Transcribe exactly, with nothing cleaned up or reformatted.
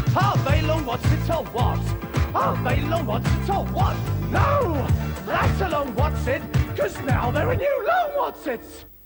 Are they long wotsits or what? Are they long wotsits or what? No! That's a long wotsit, 'cause now they're a new long wotsits!